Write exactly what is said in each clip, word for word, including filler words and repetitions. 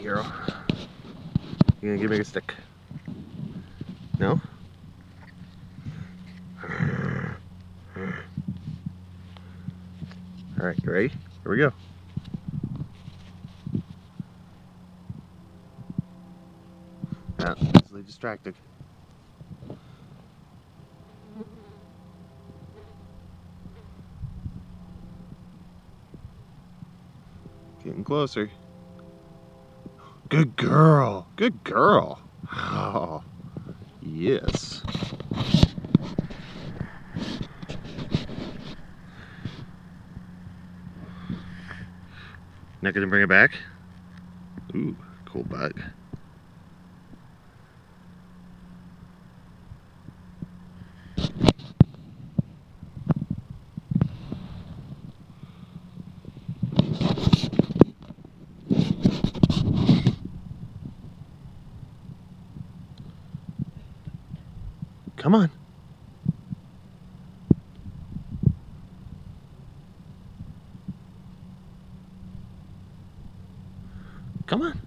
hero. You gonna give me a stick? No? Alright, you ready? Here we go. Ah, easily distracted. Getting closer. Good girl. Good girl. Oh, yes. Not gonna bring it back? Ooh, cool bug. Come on. Come on.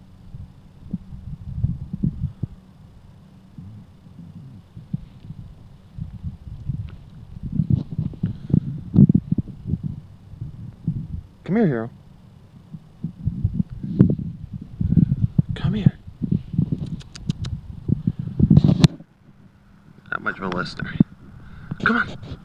Come here, hero. Come here. Not much of a listener. Come on.